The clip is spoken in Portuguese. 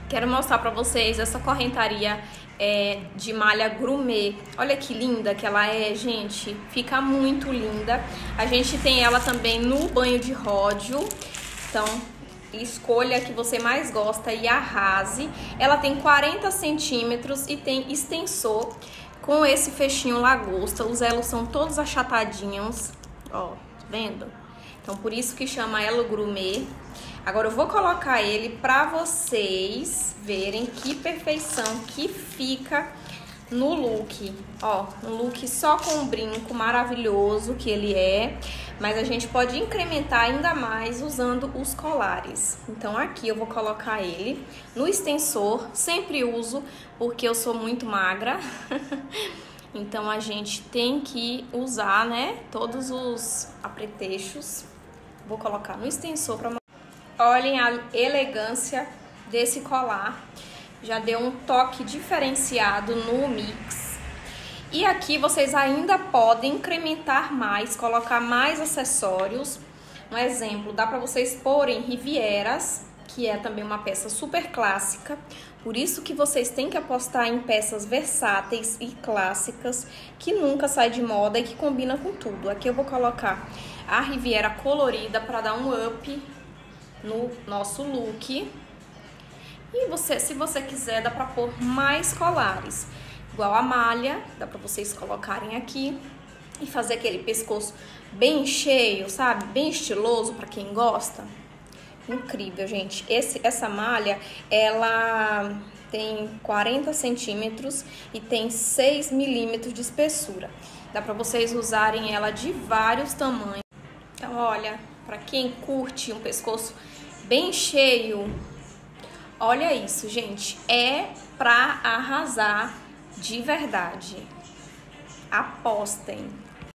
Quero mostrar pra vocês essa correntaria de malha grumê. Olha que linda que ela é, gente. Fica muito linda. A gente tem ela também no banho de ródio. Então, escolha a que você mais gosta e arrase. Ela tem 40 centímetros e tem extensor com esse fechinho lagosta. Os elos são todos achatadinhos. Ó, tá vendo? Então, por isso que chama elo grumê. Agora eu vou colocar ele pra vocês verem que perfeição que fica no look. Ó, um look só com um brinco maravilhoso que ele é. Mas a gente pode incrementar ainda mais usando os colares. Então aqui eu vou colocar ele no extensor. Sempre uso porque eu sou muito magra. Então a gente tem que usar, né, todos os apetrechos. Vou colocar no extensor pra... Olhem a elegância desse colar. Já deu um toque diferenciado no mix. E aqui vocês ainda podem incrementar mais, colocar mais acessórios. Um exemplo, dá para vocês porem rivieras, que é também uma peça super clássica. Por isso que vocês têm que apostar em peças versáteis e clássicas, que nunca sai de moda e que combina com tudo. Aqui eu vou colocar a riviera colorida para dar um up no nosso look. E se você quiser, dá pra pôr mais colares. Igual a malha, dá pra vocês colocarem aqui e fazer aquele pescoço bem cheio, sabe? Bem estiloso pra quem gosta. Incrível, gente. Essa malha, ela tem 40 centímetros e tem 6 milímetros de espessura. Dá pra vocês usarem ela de vários tamanhos. Então, olha, pra quem curte um pescoço bem cheio, olha isso, gente. É pra arrasar de verdade. Apostem.